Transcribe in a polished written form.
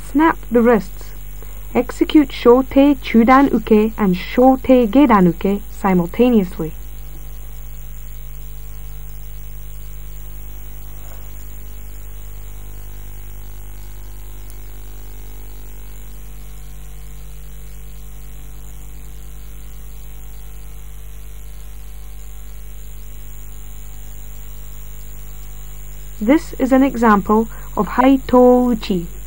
Snap the wrists. Execute shote chudan uke and shote gedan uke simultaneously. This is an example of Haito Uchi.